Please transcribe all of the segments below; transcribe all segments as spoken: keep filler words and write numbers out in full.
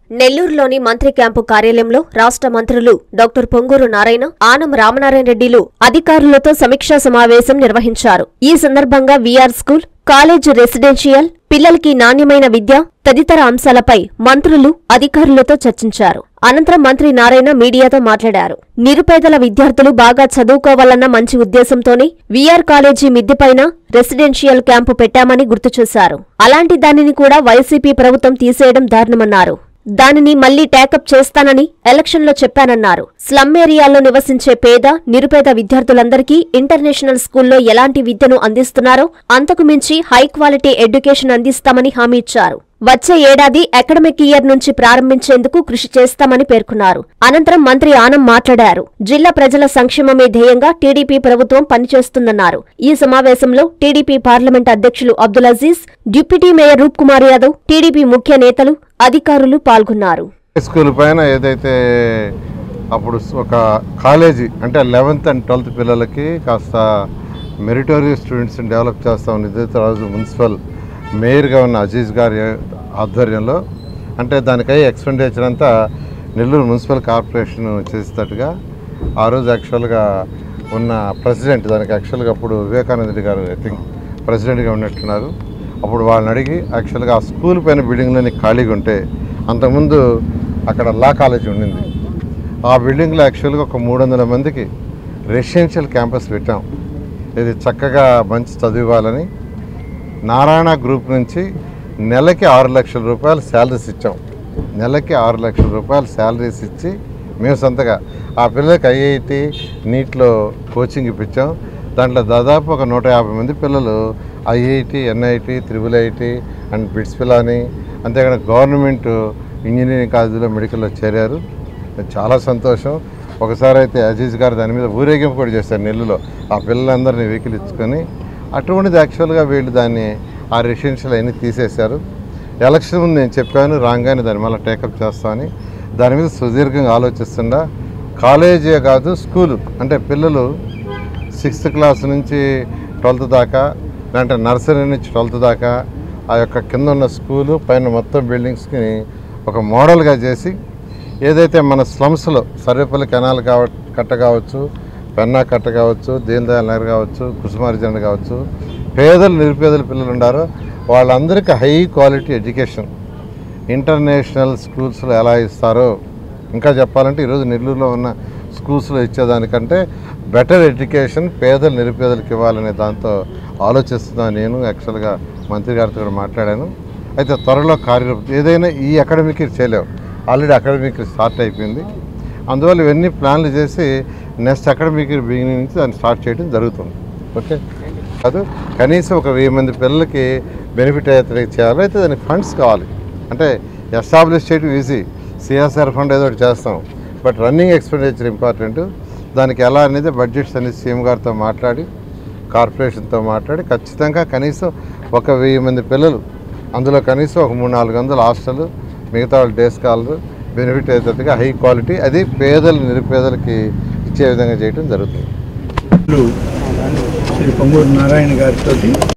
నెల్లూరులోని మంత్రి క్యాంపు కార్యాలయంలో రాష్ట్ర మంత్రులు డాక్టర్ పొంగూరు నారాయణ, ఆనం రామనారాయణ రెడ్డిలు అధికారులతో సమీక్షా సమావేశం నిర్వహించారు. ఈ సందర్భంగా వీఆర్ స్కూల్, కాలేజ్ రెసిడెన్షియల్, పిల్లలకి నాణ్యమైన విద్య తదితర అంశాలపై మంత్రులు అధికారులతో చర్చించారు. అనంతరం మంత్రి నారాయణ మీడియాతో మాట్లాడారు. నిరుపేదల విద్యార్థులు బాగా చదువుకోవాలన్న మంచి ఉద్దేశంతోనే వీఆర్ కాలేజీ మిద్దెపైన రెసిడెన్షియల్ క్యాంపు పెట్టామని గుర్తు చేశారు. అలాంటి దానిని కూడా వైసీపీ ప్రభుత్వం తీసేయడం దారుణమన్నారు. దానిని మళ్లీ టేకప్ చేస్తానని ఎలక్షన్లో చెప్పానన్నారు. స్లమ్ ఏరియాల్లో నివసించే పేద, నిరుపేద విద్యార్థులందరికీ ఇంటర్నేషనల్ స్కూల్లో ఎలాంటి విద్యను అందిస్తున్నారో అంతకు మించి హై క్వాలిటీ ఎడ్యుకేషన్ అందిస్తామని హామీ ఇచ్చారు. వచ్చే ఏడాది అకాడమిక్ ఇయర్ నుంచి ప్రారంభించేందుకు కృషి చేస్తామని పేర్కొన్నారు. అనంతరం మంత్రి ఆనం మాట్లాడారు. జిల్లా ప్రజల సంక్షేమమే ధ్యేయంగా టీడీపీ ప్రభుత్వం పనిచేస్తుందన్నారు. ఈ సమావేశంలో టీడీపీ పార్లమెంట్ అధ్యక్షులు Abdul Aziz, deputy mayor Roop Kumar Yadav, TDP ముఖ్య నేతలు, అధికారులు పాల్గొన్నారు. స్కూల్ పైన ఏదైతే అప్పుడు ఒక కాలేజీ అంటే లెవెన్త్ అండ్ ట్వెల్త్ పిల్లలకి కాస్త మెరిటోరియస్ స్టూడెంట్స్ని డెవలప్ చేస్తామని ఏదైతే రోజు మున్సిపల్ మేయర్గా ఉన్న అజీజ్ గారి ఆధ్వర్యంలో అంటే దానికై ఎక్స్పెండిచర్ అంతా నెల్లూరు మున్సిపల్ కార్పొరేషన్ చేసేటట్టుగా ఆ రోజు యాక్చువల్గా ఉన్న ప్రెసిడెంట్ దానికి యాక్చువల్గా అప్పుడు వివేకానంద రెడ్డి గారు ఐ థింక్ ప్రెసిడెంట్గా ఉన్నట్టున్నారు. అప్పుడు వాళ్ళని అడిగి యాక్చువల్గా ఆ స్కూల్ పైన బిల్డింగ్లోని ఖాళీగా ఉంటే అంతకుముందు అక్కడ లా కాలేజీ ఉండింది. ఆ బిల్డింగ్లో యాక్చువల్గా ఒక మూడు వందల మందికి రెసిడెన్షియల్ క్యాంపస్ పెట్టాం. ఇది చక్కగా మంచి చదివాలని నారాయణ గ్రూప్ నుంచి నెలకి ఆరు లక్షల రూపాయలు శాలరీస్ ఇచ్చాం. నెలకి ఆరు లక్షల రూపాయలు శాలరీస్ ఇచ్చి మేము సొంతగా ఆ పిల్లలకి ఐఐటి నీట్లో కోచింగ్ ఇప్పించాం. దాంట్లో దాదాపు ఒక నూట యాభై మంది పిల్లలు IIT, NIT, triple IT and BITS Pilani అంతేకాదు గవర్నమెంట్ ఇంజనీరింగ్ కాలేజీలో మెడికల్లో చేరారు. చాలా సంతోషం. ఒకసారి అయితే అజీజ్ గారు దాని మీద ఊరేగింపు కూడా చేశారు నెల్లూరులో. ఆ పిల్లలందరినీ వెహికల్ ఇచ్చుకొని అటువంటిది యాక్చువల్గా వీళ్ళు దాన్ని ఆ రెసిడెన్షియల్ అన్నీ తీసేశారు. ఎలక్షన్ ముందు నేను చెప్పాను రాగానే దాన్ని మళ్ళీ టేకప్ చేస్తామని. దాని మీద సుదీర్ఘంగా ఆలోచిస్తుండా కాలేజీ కాదు స్కూలు అంటే పిల్లలు సిక్స్త్ క్లాస్ నుంచి ట్వెల్త్ దాకా అంటే నర్సరీ నుంచి ట్వెల్త్ దాకా ఆ యొక్క కింద ఉన్న స్కూలు పైన మొత్తం బిల్డింగ్స్కి ఒక మోడల్గా చేసి ఏదైతే మన స్లమ్స్లో సర్వేపల్లి కెనాల్ కావ కట్ట కావచ్చు, పెన్నా కట్ట కావచ్చు, దీన్ దయాల్ నగర్ కావచ్చు, కుసుమార్జన కావచ్చు, పేదలు నిరుపేదల పిల్లలు ఉన్నారో వాళ్ళందరికీ హై క్వాలిటీ ఎడ్యుకేషన్ ఇంటర్నేషనల్ స్కూల్స్లో ఎలా ఇస్తారో ఇంకా చెప్పాలంటే ఈరోజు నెల్లూరులో ఉన్న స్కూల్స్లో ఇచ్చేదానికంటే బెటర్ ఎడ్యుకేషన్ పేదలు నిరుపేదలకు ఇవ్వాలనే దాంతో ఆలోచిస్తున్నాను. నేను యాక్చువల్గా మంత్రి గారితో కూడా మాట్లాడాను. అయితే త్వరలో కార్యరూపం ఏదైనా ఈ అకాడమిక్ చేయలేవు, ఆల్రెడీ అకాడమిక్ స్టార్ట్ అయిపోయింది. అందువల్ల ఇవన్నీ ప్లాన్లు చేసి నెక్స్ట్ అకాడమిక్ బిగినింగ్ నుంచి దాన్ని స్టార్ట్ చేయడం జరుగుతుంది. ఓకే కాదు కనీసం ఒక వెయ్యి మంది పిల్లలకి బెనిఫిట్ అయ్యేది చేయాలి. అయితే దానికి ఫండ్స్ కావాలి. అంటే ఎస్టాబ్లిష్ చేయడం ఈజీ, సిఎస్ఆర్ ఫండ్ ఏదో ఒకటి చేస్తాం, బట్ రన్నింగ్ ఎక్స్పెండిచర్ ఇంపార్టెంట్. దానికి ఎలా అనేది బడ్జెట్స్ అనేది సీఎం గారితో మాట్లాడి కార్పొరేషన్తో మాట్లాడి ఖచ్చితంగా కనీసం ఒక వెయ్యి మంది పిల్లలు అందులో కనీసం ఒక మూడు నాలుగు వందల హాస్టల్ మిగతా వాళ్ళు డే స్కాలర్ బెనిఫిట్ అయ్యేటట్టుగా హై క్వాలిటీ అది పేదలు నిరుపేదలకి ఇచ్చే విధంగా చేయడం జరుగుతుంది. శ్రీ పొంగూరు నారాయణ గారితో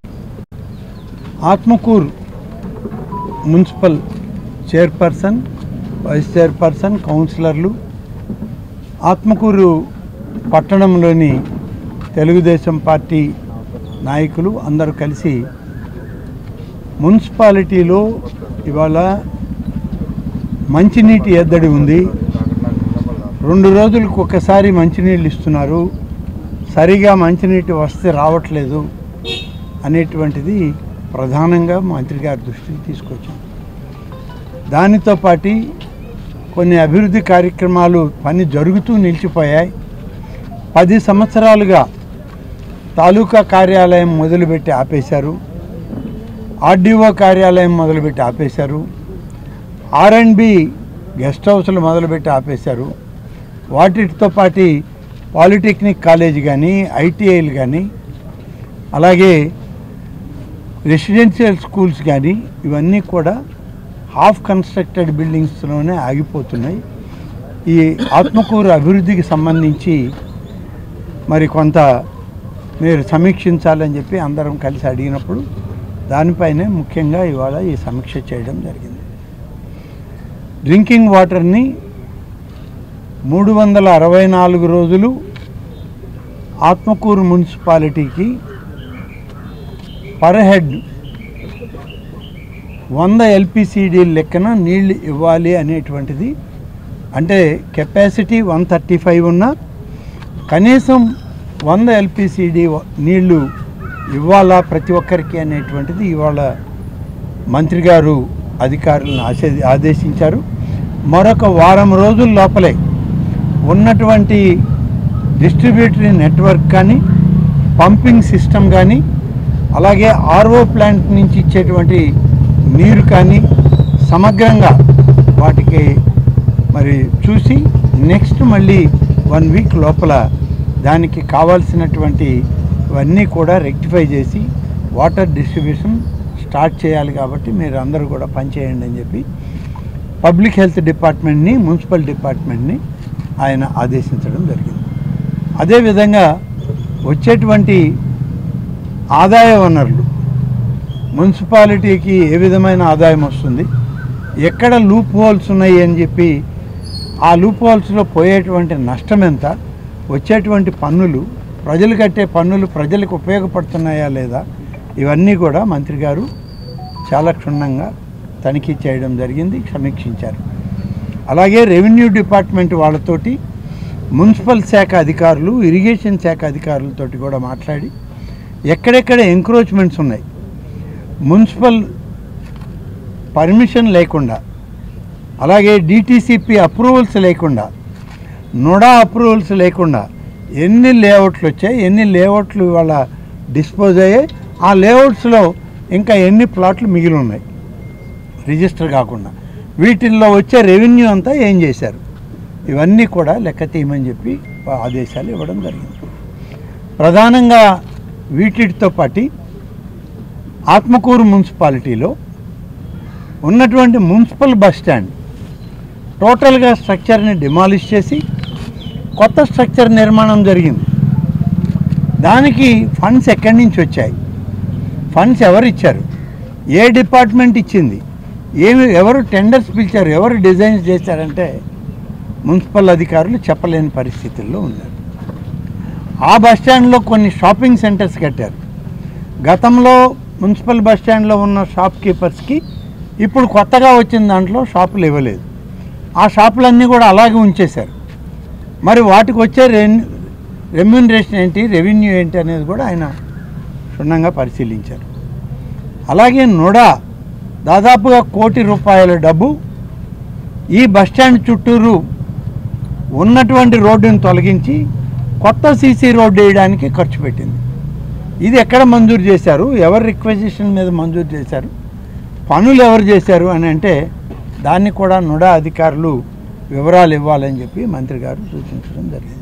Atmakur municipal chairperson, vice chairperson, కౌన్సిలర్లు, ఆత్మకూరు పట్టణంలోని తెలుగుదేశం పార్టీ నాయకులు అందరూ కలిసి మున్సిపాలిటీలో ఇవాళ మంచినీటి ఎద్దడి ఉంది. రెండు రోజులకు ఒకసారి మంచినీళ్ళు ఇస్తున్నారు, సరిగా మంచినీటి వసతి రావట్లేదు అనేటువంటిది ప్రధానంగా మంత్రి గారి దృష్టికి తీసుకొచ్చాం. దానితో పాటు కొన్ని అభివృద్ధి కార్యక్రమాలు పని జరుగుతూ నిలిచిపోయాయి. పది సంవత్సరాలుగా తాలూకా కార్యాలయం మొదలుపెట్టి ఆపేశారు, ఆర్డీఓ కార్యాలయం మొదలుపెట్టి ఆపేశారు, ఆర్ అండ్ బి గెస్ట్ హౌస్లు మొదలుపెట్టి ఆపేశారు. వాటితో పాటు పాలిటెక్నిక్ కాలేజ్ కానీ, ఐటీఐలు కానీ, అలాగే రెసిడెన్షియల్ స్కూల్స్ కానీ ఇవన్నీ కూడా హాఫ్ కన్స్ట్రక్టెడ్ బిల్డింగ్స్లోనే ఆగిపోతున్నాయి. ఈ ఆత్మకూరు అభివృద్ధికి సంబంధించి మరి కొంత మీరు సమీక్షించాలని చెప్పి అందరం కలిసి అడిగినప్పుడు దానిపైనే ముఖ్యంగా ఇవాళ ఈ సమీక్ష చేయడం జరిగింది. డ్రింకింగ్ వాటర్ని మూడు వందల అరవై నాలుగు రోజులు ఆత్మకూరు మున్సిపాలిటీకి పర్ హెడ్ వంద ఎల్పిసిడి లెక్కన నీళ్లు ఇవ్వాలి అనేటువంటిది. అంటే కెపాసిటీ వన్ థర్టీ ఫైవ్ ఉన్నా కనీసం వంద ఎల్పిసిడి నీళ్లు ఇవ్వాలా ప్రతి ఒక్కరికి అనేటువంటిది ఇవాళ మంత్రి గారు అధికారులను ఆశే ఆదేశించారు. మరొక వారం రోజుల లోపలే ఉన్నటువంటి డిస్ట్రిబ్యూటరీ నెట్వర్క్ కానీ, పంపింగ్ సిస్టమ్ కానీ, అలాగే ఆర్ఓ ప్లాంట్ నుంచి ఇచ్చేటువంటి నీరు కానీ సమగ్రంగా వాటికి మరి చూసి నెక్స్ట్ మళ్ళీ వన్ వీక్ లోపల దానికి కావాల్సినటువంటి ఇవన్నీ కూడా రెక్టిఫై చేసి వాటర్ డిస్ట్రిబ్యూషన్ స్టార్ట్ చేయాలి. కాబట్టి మీరు అందరూ కూడా పనిచేయండి అని చెప్పి పబ్లిక్ హెల్త్ డిపార్ట్మెంట్ని, మున్సిపల్ డిపార్ట్మెంట్ని ఆయన ఆదేశించడం జరిగింది. అదేవిధంగా వచ్చేటువంటి ఆదాయ వనరులు మున్సిపాలిటీకి ఏ విధమైన ఆదాయం వస్తుంది, ఎక్కడ లూప్ హోల్స్ ఉన్నాయి అని చెప్పి ఆ లూప్ హోల్స్లో పోయేటువంటి నష్టం ఎంత, వచ్చేటువంటి పన్నులు, ప్రజలు కట్టే పన్నులు ప్రజలకు ఉపయోగపడుతున్నాయా లేదా, ఇవన్నీ కూడా మంత్రి గారు చాలా క్షుణ్ణంగా తనిఖీ చేయడం జరిగింది, సమీక్షించారు. అలాగే రెవెన్యూ డిపార్ట్మెంట్ వాళ్ళతోటి, మున్సిపల్ శాఖ అధికారులు, ఇరిగేషన్ శాఖ అధికారులతోటి కూడా మాట్లాడి ఎక్కడెక్కడ ఎంక్రోచ్మెంట్స్ ఉన్నాయి, మున్సిపల్ పర్మిషన్ లేకుండా, అలాగే డిటిసిపి అప్రూవల్స్ లేకుండా, నోడా అప్రూవల్స్ లేకుండా ఎన్ని లేఅవుట్లు వచ్చాయి, ఎన్ని లేఅవుట్లు ఇవాళ డిస్పోజ్ అయ్యాయి, ఆ లేఅవుట్స్లో ఇంకా ఎన్ని ప్లాట్లు మిగిలి ఉన్నాయి రిజిస్టర్ కాకుండా, వీటిల్లో వచ్చే రెవెన్యూ అంతా ఏం చేశారు, ఇవన్నీ కూడా లెక్క తీయమని చెప్పి ఆదేశాలు ఇవ్వడం జరిగింది. ప్రధానంగా వీటితో పాటు ఆత్మకూరు మున్సిపాలిటీలో ఉన్నటువంటి మున్సిపల్ బస్ స్టాండ్ టోటల్గా స్ట్రక్చర్ని డిమాలిష్ చేసి కొత్త స్ట్రక్చర్ నిర్మాణం జరిగింది. దానికి ఫండ్స్ ఎక్కడి నుంచి వచ్చాయి, ఫండ్స్ ఎవరు ఇచ్చారు, ఏ డిపార్ట్మెంట్ ఇచ్చింది, ఏమి ఎవరు టెండర్స్ పిలిచారు, ఎవరు డిజైన్స్ చేశారంటే మున్సిపల్ అధికారులు చెప్పలేని పరిస్థితుల్లో ఉన్నారు. ఆ బస్టాండ్లో కొన్ని షాపింగ్ సెంటర్స్ కట్టారు. గతంలో మున్సిపల్ బస్టాండ్లో ఉన్న షాప్ కీపర్స్కి ఇప్పుడు కొత్తగా వచ్చిన దాంట్లో షాపులు ఇవ్వలేదు. ఆ షాపులన్నీ కూడా అలాగే ఉంచేశారు. మరి వాటికి వచ్చే రెన్ రెమ్యూనరేషన్ ఏంటి, రెవెన్యూ ఏంటి అనేది కూడా ఆయన క్షుణ్ణంగా పరిశీలించారు. అలాగే నోడా దాదాపుగా కోటి రూపాయల డబ్బు ఈ బస్టాండ్ చుట్టూరు ఉన్నటువంటి రోడ్డును తొలగించి కొత్త సీసీ రోడ్డు వేయడానికి ఖర్చు పెట్టింది. ఇది ఎక్కడ మంజూరు చేశారు, ఎవరు రిక్వెజిషన్ మీద మంజూరు చేశారు, పనులు ఎవరు చేశారు అని అంటే దాన్ని కూడా నోడా అధికారులు వివరాలు ఇవ్వాలని చెప్పి మంత్రి గారు సూచించడం జరిగింది.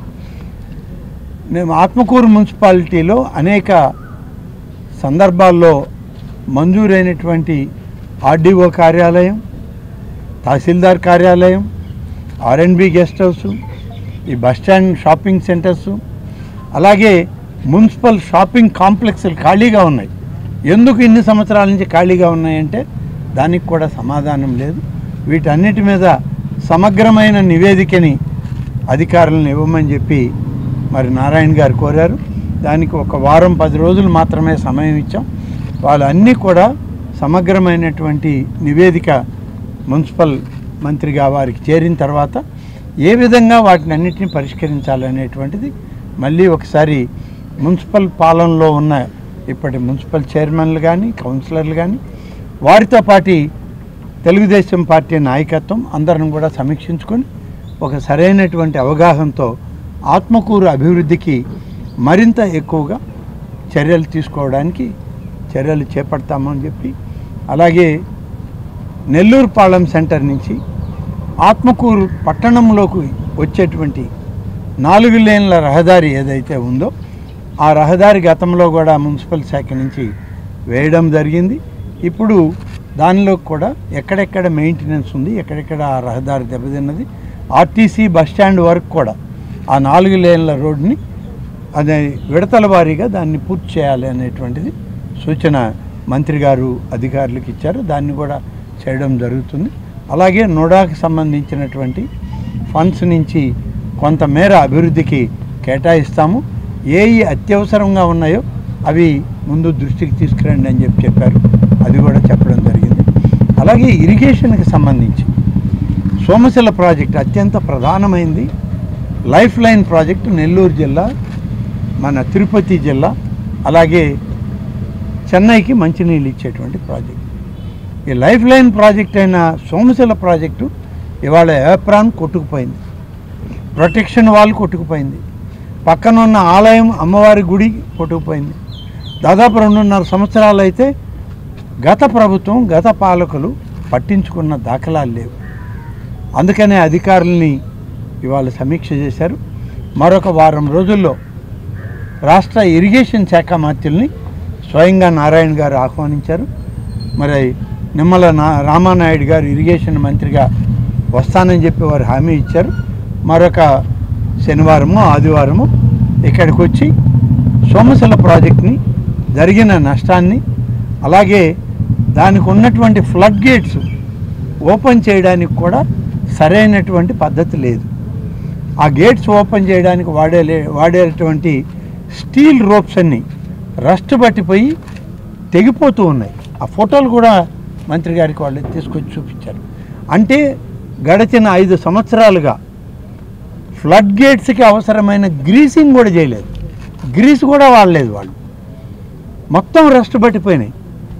మేము ఆత్మకూరు మున్సిపాలిటీలో అనేక సందర్భాల్లో మంజూరైనటువంటి ఆర్డీఓ కార్యాలయం, తహసీల్దార్ కార్యాలయం, ఆర్ఎండ్బి గెస్ట్ హౌసు, ఈ బస్టాండ్ షాపింగ్ సెంటర్సు, అలాగే మున్సిపల్ షాపింగ్ కాంప్లెక్స్లు ఖాళీగా ఉన్నాయి. ఎందుకు ఇన్ని సంవత్సరాల నుంచి ఖాళీగా ఉన్నాయంటే దానికి కూడా సమాధానం లేదు. వీటన్నిటి మీద సమగ్రమైన నివేదికని అధికారులను ఇవ్వమని చెప్పి మరి నారాయణ గారు కోరారు. దానికి ఒక వారం పది రోజులు మాత్రమే సమయం ఇచ్చాం. వాళ్ళు అన్నీ కూడా సమగ్రమైనటువంటి నివేదిక మున్సిపల్ మంత్రిగా వారికి చేరిన తర్వాత ఏ విధంగా వాటిని అన్నింటినీ పరిష్కరించాలనేటువంటిది మళ్ళీ ఒకసారి మున్సిపల్ పాలనలో ఉన్న ఇప్పటి మున్సిపల్ చైర్మన్లు కానీ, కౌన్సిలర్లు కానీ, వారితో పాటు తెలుగుదేశం పార్టీ నాయకత్వం అందరం కూడా సమీక్షించుకొని ఒక సరైనటువంటి అవగాహనతో ఆత్మకూరు అభివృద్ధికి మరింత ఎక్కువగా చర్యలు తీసుకోవడానికి చర్యలు చేపడతామని చెప్పి, అలాగే నెల్లూరు పాలెం సెంటర్ నుంచి ఆత్మకూరు పట్టణంలోకి వచ్చేటువంటి నాలుగు లేన్ల రహదారి ఏదైతే ఉందో ఆ రహదారి గతంలో కూడా మున్సిపల్ శాఖ నుంచి వేయడం జరిగింది. ఇప్పుడు దానిలో కూడా ఎక్కడెక్కడ మెయింటెనెన్స్ ఉంది, ఎక్కడెక్కడ ఆ రహదారి దెబ్బతిన్నది, ఆర్టీసీ బస్టాండ్ వరకు కూడా ఆ నాలుగు లేన్ల రోడ్ని అదే విడతల వారీగా దాన్ని పూర్తి చేయాలి అనేటువంటిది సూచన మంత్రి గారు అధికారులకు ఇచ్చారు. దాన్ని కూడా చేయడం జరుగుతుంది. అలాగే నోడాకి సంబంధించినటువంటి ఫండ్స్ నుంచి కొంతమేర అభివృద్ధికి కేటాయిస్తాము. ఏ అత్యవసరంగా ఉన్నాయో అవి ముందు దృష్టికి తీసుకురండి అని చెప్పి చెప్పారు. అది కూడా చెప్పడం జరిగింది. అలాగే ఇరిగేషన్కి సంబంధించి సోమశిల ప్రాజెక్టు అత్యంత ప్రధానమైంది. లైఫ్ లైన్ ప్రాజెక్టు నెల్లూరు జిల్లా, మన తిరుపతి జిల్లా, అలాగే చెన్నైకి మంచినీళ్ళు ఇచ్చేటువంటి ప్రాజెక్టు. ఈ లైఫ్ లైన్ ప్రాజెక్ట్ అయిన సోమశిల ప్రాజెక్టు ఇవాళ ఏప్రాన్ కొట్టుకుపోయింది, ప్రొటెక్షన్ వాల్ కొట్టుకుపోయింది, పక్కన ఉన్న ఆలయం అమ్మవారి గుడి కొట్టుకుపోయింది. దాదాపు రెండున్నర సంవత్సరాలు అయితే గత ప్రభుత్వం గత పాలకులు పట్టించుకున్న దాఖలాలు లేవు. అందుకనే అధికారుల్ని ఇవాళ సమీక్ష చేశారు. మరొక వారం రోజుల్లో రాష్ట్ర ఇరిగేషన్ శాఖ మంత్రుల్ని స్వయంగా నారాయణ గారు ఆహ్వానించారు. మరి నిమ్మల నా రామానాయుడు గారు ఇరిగేషన్ మంత్రిగా వస్తానని చెప్పి వారు హామీ ఇచ్చారు. మరొక శనివారము ఆదివారము ఇక్కడికి వచ్చి సోమశిల ప్రాజెక్ట్ని జరిగిన నష్టాన్ని, అలాగే దానికి ఉన్నటువంటి ఫ్లడ్ గేట్స్ ఓపెన్ చేయడానికి కూడా సరైనటువంటి పద్ధతి లేదు. ఆ గేట్స్ ఓపెన్ చేయడానికి వాడే వాడేటువంటి స్టీల్ రోప్స్ అన్నీ రస్ట్ పట్టిపోయి తెగిపోతూ ఉన్నాయి. ఆ ఫోటోలు కూడా మంత్రి గారికి వాళ్ళు తీసుకొచ్చి చూపించారు. అంటే గడిచిన ఐదు సంవత్సరాలుగా ఫ్లడ్ గేట్స్కి అవసరమైన గ్రీసింగ్ కూడా చేయలేదు, గ్రీస్ కూడా వాడలేదు వాళ్ళు, మొత్తం రస్ట్ పట్టిపోయినాయి.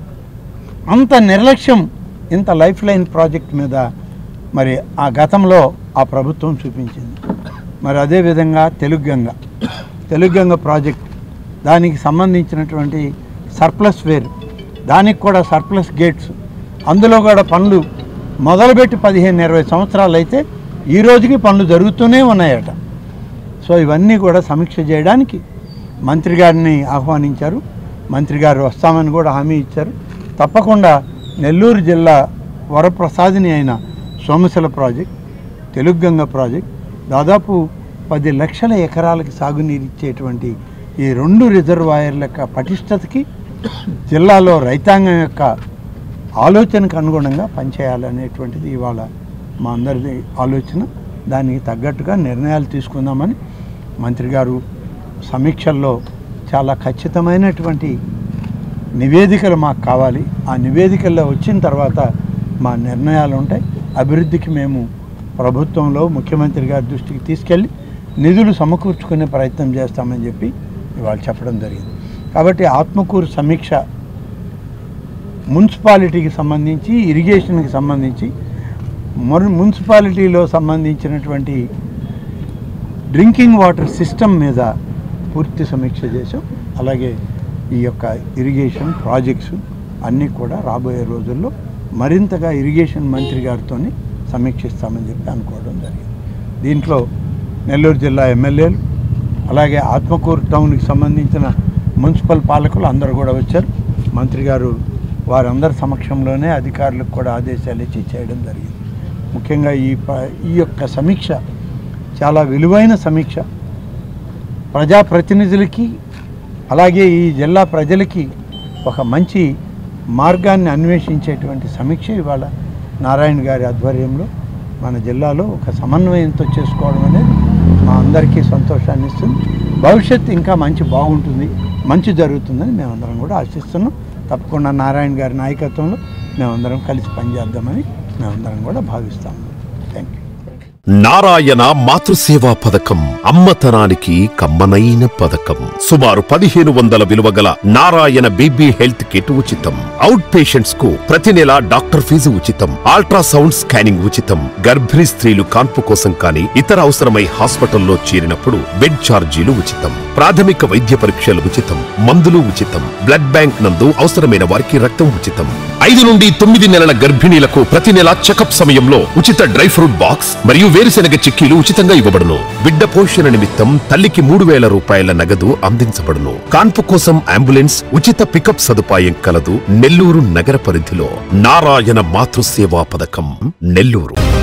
అంత నిర్లక్ష్యం ఇంత లైఫ్ లైన్ ప్రాజెక్ట్ మీద మరి ఆ గతంలో ఆ ప్రభుత్వం చూపించింది. మరి అదేవిధంగా తెలుగుగంగ తెలుగుగంగ ప్రాజెక్ట్, దానికి సంబంధించినటువంటి సర్ప్లస్ వేర్, దానికి కూడా సర్ప్లస్ గేట్స్, అందులో కూడా పనులు మొదలుపెట్టి పదిహేను ఇరవై సంవత్సరాలు అయితే ఈ రోజుకి పనులు జరుగుతూనే ఉన్నాయట. సో ఇవన్నీ కూడా సమీక్ష చేయడానికి మంత్రి గారిని ఆహ్వానించారు. మంత్రి గారు వస్తామని కూడా హామీ ఇచ్చారు. తప్పకుండా నెల్లూరు జిల్లా వరప్రసాదిని అయిన సోమశిల ప్రాజెక్ట్, తెలుగుగంగ ప్రాజెక్ట్, దాదాపు పది లక్షల ఎకరాలకి సాగునీరు ఇచ్చేటువంటి ఈ రెండు రిజర్వాయర్ల యొక్క పటిష్టతకి జిల్లాలో రైతాంగం యొక్క ఆలోచనకు అనుగుణంగా పనిచేయాలనేటువంటిది ఇవాళ మా అందరి ఆలోచన. దానికి తగ్గట్టుగా నిర్ణయాలు తీసుకుందామని మంత్రి గారు సమీక్షల్లో చాలా ఖచ్చితమైనటువంటి నివేదికలు మాకు కావాలి. ఆ నివేదికల్లో వచ్చిన తర్వాత మా నిర్ణయాలు ఉంటాయి. అభివృద్ధికి మేము ప్రభుత్వంలో ముఖ్యమంత్రి గారి దృష్టికి తీసుకెళ్ళి నిధులు సమకూర్చుకునే ప్రయత్నం చేస్తామని చెప్పి ఇవాళ చెప్పడం జరిగింది. కాబట్టి ఆత్మకూరు సమీక్ష మున్సిపాలిటీకి సంబంధించి, ఇరిగేషన్కి సంబంధించి, మున్సిపాలిటీలో సంబంధించినటువంటి డ్రింకింగ్ వాటర్ సిస్టమ్ మీద పూర్తి సమీక్ష చేసాం. అలాగే ఈ యొక్క ఇరిగేషన్ ప్రాజెక్ట్స్ అన్నీ కూడా రాబోయే రోజుల్లో మరింతగా ఇరిగేషన్ మంత్రి గారితో సమీక్షిస్తామని చెప్పి అనుకోవడం జరిగింది. దీంట్లో నెల్లూరు జిల్లా ఎమ్మెల్యేలు, అలాగే ఆత్మకూరు టౌన్కి సంబంధించిన మున్సిపల్ పాలకులు అందరూ కూడా వచ్చారు. మంత్రి గారు వారందరి సమక్షంలోనే అధికారులకు కూడా ఆదేశాలు ఇచ్చి చేయడం జరిగింది. ముఖ్యంగా ఈ ఈ యొక్క సమీక్ష చాలా విలువైన సమీక్ష. ప్రజాప్రతినిధులకి అలాగే ఈ జిల్లా ప్రజలకి ఒక మంచి మార్గాన్ని అన్వేషించేటువంటి సమీక్ష ఇవాళ నారాయణ గారి ఆధ్వర్యంలో మన జిల్లాలో ఒక సమన్వయంతో చేసుకోవడం అనేది మా అందరికీ సంతోషాన్ని ఇస్తుంది. భవిష్యత్తు ఇంకా మంచి బాగుంటుంది, మంచి జరుగుతుందని మేమందరం కూడా ఆశిస్తున్నాం. తప్పకుండా నారాయణ గారి నాయకత్వంలో మేమందరం కలిసి పనిచేద్దామని మేమందరం కూడా భావిస్తాము. Thank you. నారాయణ మాతృసేవా పథకం అమ్మతనానికి కమ్మనైన పథకం. సుమారు పదిహేను వందల విలువ గల నారాయణ బేబీ హెల్త్ కిట్ ఉచితం. అవుట్ పేషెంట్స్ కు ప్రతి నెల డాక్టర్ ఫీజు ఉచితం. అల్ట్రాసౌండ్ స్కానింగ్ ఉచితం. గర్భిణీ స్త్రీలు కాన్పు కోసం కానీ ఇతర అవసరమై హాస్పిటల్లో చేరినప్పుడు బెడ్ ఛార్జీలు ఉచితం. ప్రాథమిక వైద్య పరీక్షలు ఉచితం. మందులు ఉచితం. బ్లడ్ బ్యాంక్ నందు అవసరమైన వారికి రక్తం ఉచితం. ఐదు నుండి తొమ్మిది నెలల గర్భిణీలకు ప్రతి నెల చెకప్ సమయంలో ఉచిత డ్రై ఫ్రూట్ బాక్స్ మరియు వేరుశెనగ చిక్కీలు ఉచితంగా ఇవ్వబడును. బిడ్డ పోషణ నిమిత్తం తల్లికి మూడు వేల రూపాయల నగదు అందించబడును. కాన్పు కోసం అంబులెన్స్ ఉచిత పికప్ సదుపాయం కలదు. నెల్లూరు నగర పరిధిలో నారాయణ మాతృసేవా పథకం, నెల్లూరు.